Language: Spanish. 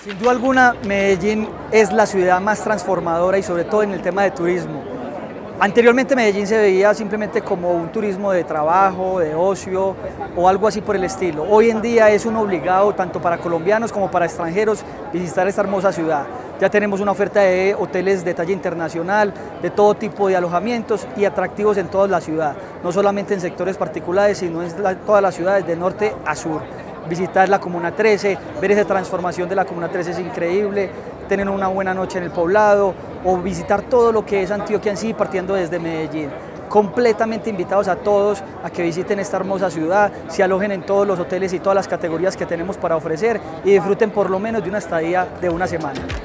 Sin duda alguna, Medellín es la ciudad más transformadora y sobre todo en el tema de turismo. Anteriormente Medellín se veía simplemente como un turismo de trabajo, de ocio o algo así por el estilo. Hoy en día es un obligado tanto para colombianos como para extranjeros visitar esta hermosa ciudad. Ya tenemos una oferta de hoteles de talla internacional, de todo tipo de alojamientos y atractivos en toda la ciudad, no solamente en sectores particulares, sino en todas las ciudades de norte a sur. Visitar la Comuna 13, ver esa transformación de la Comuna 13 es increíble, tener una buena noche en el poblado o visitar todo lo que es Antioquia en sí partiendo desde Medellín. Completamente invitados a todos a que visiten esta hermosa ciudad, se alojen en todos los hoteles y todas las categorías que tenemos para ofrecer y disfruten por lo menos de una estadía de una semana.